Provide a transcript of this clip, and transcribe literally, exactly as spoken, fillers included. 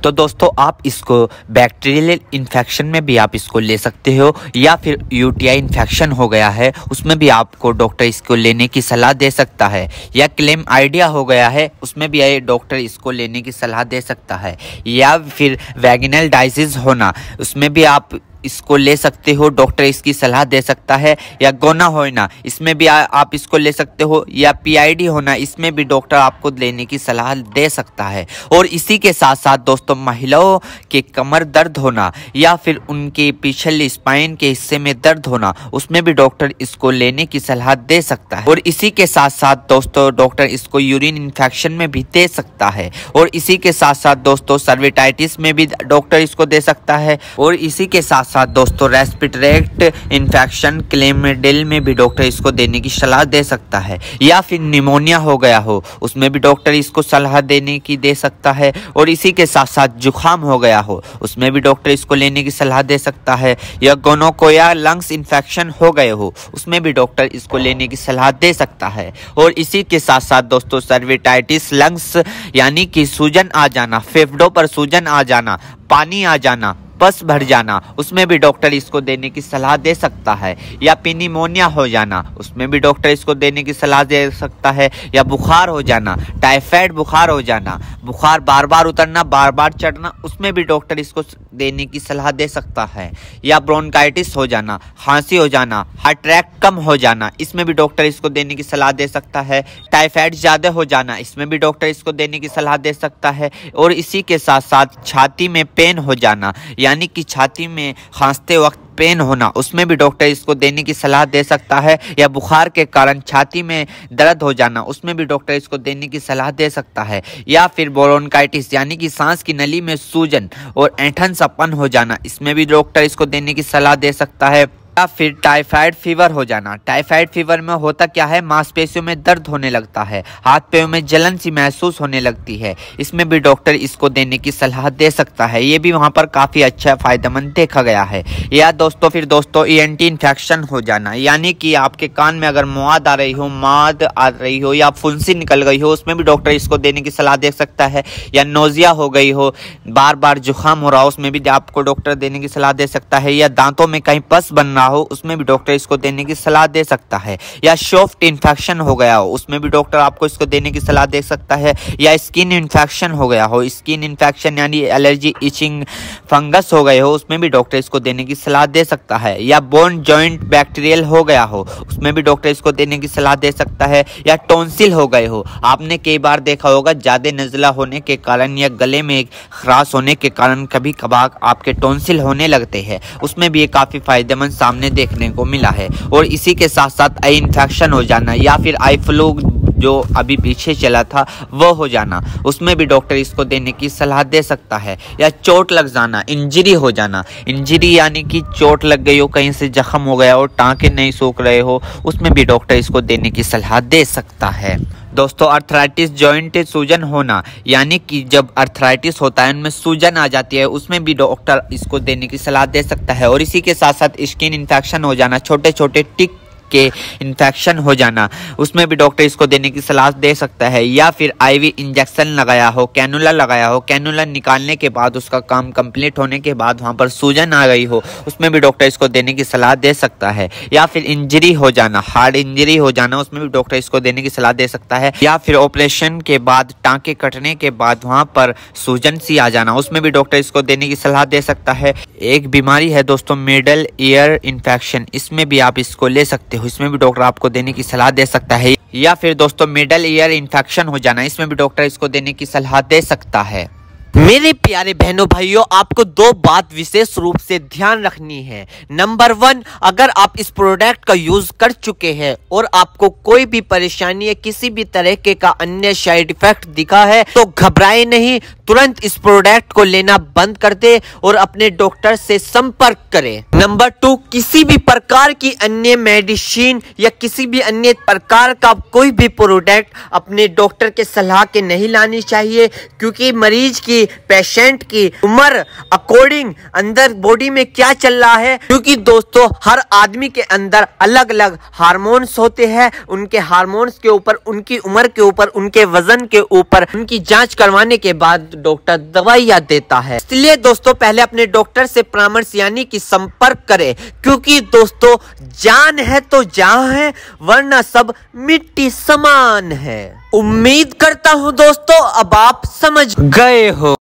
तो दोस्तों आप इसको बैक्टीरियल इन्फेक्शन में भी आप इसको ले सकते हो, या फिर यूटीआई इन्फेक्शन हो गया है उसमें भी आपको डॉक्टर इसको लेने की सलाह दे सकता है, या क्लेम आइडिया हो गया है उसमें भी डॉक्टर इसको लेने की सलाह दे सकता है, या फिर वैगिनल डायसिस होना उसमें भी आप इसको ले सकते हो, डॉक्टर इसकी सलाह दे सकता है, या गोना होना इसमें भी आ, आप इसको ले सकते हो, या पीआईडी होना इसमें भी डॉक्टर आपको लेने की सलाह दे सकता है। और इसी के साथ साथ दोस्तों महिलाओं के कमर दर्द होना या फिर उनके पिछले स्पाइन के हिस्से में दर्द होना उसमें भी डॉक्टर इसको लेने की सलाह दे सकता है। और इसी के साथ साथ दोस्तों डॉक्टर इसको यूरिन इन्फेक्शन में भी दे सकता है। और इसी के साथ साथ दोस्तों सर्विटाइटिस में भी डॉक्टर इसको दे सकता है। और इसी के साथ साथ दोस्तों रेस्पिरेटरी इन्फेक्शन क्लेमिडियल में भी डॉक्टर इसको देने की सलाह दे सकता है, या फिर निमोनिया हो गया हो उसमें भी डॉक्टर इसको सलाह देने की दे सकता है। और इसी के साथ साथ जुखाम हो गया हो उसमें भी डॉक्टर इसको लेने की सलाह दे सकता है, या गोनोकोया लंग्स इन्फेक्शन हो गए हो उसमें भी डॉक्टर इसको लेने की सलाह दे सकता है। और इसी के साथ साथ दोस्तों सर्विटाइटिस लंग्स यानी कि सूजन आ जाना, फेफड़ों पर सूजन आ जाना, पानी आ जाना, पस भर जाना उसमें भी डॉक्टर इसको देने की सलाह दे सकता है, या निमोनिया हो जाना उसमें भी डॉक्टर इसको देने की सलाह दे सकता है, या बुखार हो जाना, टाइफाइड बुखार हो जाना, बुखार बार बार उतरना बार बार चढ़ना उसमें भी डॉक्टर इसको देने की सलाह दे सकता है, या ब्रोंकाइटिस हो जाना, खांसी हो जाना, हार्ट अटैक कम हो जाना इसमें भी डॉक्टर इसको देने की सलाह दे सकता है, टाइफाइड ज़्यादा हो जाना इसमें भी डॉक्टर इसको देने की सलाह दे सकता है। और इसी के साथ साथ छाती में पेन हो जाना यानी कि छाती में खांसते वक्त पेन होना उसमें भी डॉक्टर इसको देने की सलाह दे सकता है, या बुखार के कारण छाती में दर्द हो जाना उसमें भी डॉक्टर इसको देने की सलाह दे सकता है, या फिर ब्रोंकाइटिस यानी कि सांस की नली में सूजन और ऐंठन सपन हो जाना इसमें भी डॉक्टर इसको देने की सलाह दे सकता है, या फिर टाइफाइड फीवर हो जाना। टाइफाइड फीवर में होता क्या है, मांसपेशियों में दर्द होने लगता है, हाथ पैरों में जलन सी महसूस होने लगती है, इसमें भी डॉक्टर इसको देने की सलाह दे सकता है। ये भी वहाँ पर काफ़ी अच्छा फायदेमंद देखा गया है। या दोस्तों फिर दोस्तों ईएनटी इन्फेक्शन हो जाना यानी कि आपके कान में अगर मवाद आ रही हो माद आ रही हो या फुंसी निकल गई हो उसमें भी डॉक्टर इसको देने की सलाह दे सकता है, या नोजिया हो गई हो बार बार जुकाम हो रहा हो उसमें भी आपको डॉक्टर देने की सलाह दे सकता है, या दांतों में कहीं पस बन हो उसमें भी डॉक्टर इसको देने की सलाह दे सकता है, या सॉफ्ट इन्फेक्शन हो गया हो उसमें भी डॉक्टर आपको इसको देने की सलाह दे सकता है, या स्किन इन्फेक्शन हो गया हो, स्किन इन्फेक्शन यानी एलर्जी इचिंग फंगस हो गए हो उसमें भी डॉक्टर इसको देने की सलाह दे सकता है, या बोन जॉइंट बैक्टीरियल हो गया हो उसमें भी डॉक्टर इसको देने की सलाह दे सकता है, या टॉन्सिल हो गए हो। आपने कई बार देखा होगा ज्यादा नज़ला होने के कारण या गले में खराश होने के कारण कभी कभार आपके टॉन्सिल होने लगते हैं उसमें भी ये काफी फायदेमंद सामने देखने को मिला है। और इसी के साथ साथ आई इन्फेक्शन हो जाना या फिर आई फ्लू जो अभी पीछे चला था वो हो जाना उसमें भी डॉक्टर इसको देने की सलाह दे सकता है, या चोट लग जाना इंजरी हो जाना, इंजरी यानी कि चोट लग गई हो कहीं से जख्म हो गया हो टांके नहीं सूख रहे हो उसमें भी डॉक्टर इसको देने की सलाह दे सकता है। दोस्तों अर्थराइटिस जॉइंट सूजन होना यानी कि जब अर्थराइटिस होता है उनमें सूजन आ जाती है उसमें भी डॉक्टर इसको देने की सलाह दे सकता है। और इसी के साथ साथ स्किन इन्फेक्शन हो जाना, छोटे छोटे टिक के इन्फेक्शन हो जाना उसमें भी डॉक्टर इसको देने की सलाह दे सकता है, या फिर आईवी इंजेक्शन लगाया हो, कैनुला लगाया हो, कैनुला निकालने के बाद उसका काम कंप्लीट होने के बाद वहां पर सूजन आ गई हो उसमें भी डॉक्टर इसको देने की सलाह दे सकता है, या फिर इंजरी हो जाना हार्ड इंजरी हो जाना उसमें भी डॉक्टर इसको देने की सलाह दे सकता है, या फिर ऑपरेशन के बाद टांके कटने के बाद वहां पर सूजन सी आ जाना उसमें भी डॉक्टर इसको देने की सलाह दे सकता है। एक बीमारी है दोस्तों मिडल ईयर इन्फेक्शन, इसमें भी आप इसको ले सकते हो, इसमें भी डॉक्टर आपको देने की सलाह दे सकता है। या फिर दोस्तों मिडल ईयर इन्फेक्शन हो जाना इसमें भी डॉक्टर इसको देने की सलाह दे सकता है। मेरे प्यारे बहनों भाइयों आपको दो बात विशेष रूप से ध्यान रखनी है। नंबर वन, अगर आप इस प्रोडक्ट का यूज कर चुके हैं और आपको कोई भी परेशानी या किसी भी तरह के का अन्य साइड इफेक्ट दिखा है तो घबराए नहीं, तुरंत इस प्रोडक्ट को लेना बंद कर दे और अपने डॉक्टर से संपर्क करें। नंबर टू, किसी भी प्रकार की अन्य मेडिसिन या किसी भी अन्य प्रकार का कोई भी प्रोडक्ट अपने डॉक्टर के सलाह के नहीं लानी चाहिए, क्योंकि मरीज की कि पेशेंट की उम्र अकॉर्डिंग अंदर बॉडी में क्या चल रहा है, क्योंकि दोस्तों हर आदमी के अंदर अलग अलग हार्मोन्स होते हैं। उनके हार्मोन्स के ऊपर, उनकी उम्र के ऊपर, उनके वजन के ऊपर उनकी जांच करवाने के बाद डॉक्टर दवाइयां देता है। इसलिए दोस्तों पहले अपने डॉक्टर से परामर्श यानी कि संपर्क करें, क्योंकि दोस्तों जान है तो जहां है, वरना सब मिट्टी समान है। उम्मीद करता हूं दोस्तों अब आप समझ गए हो।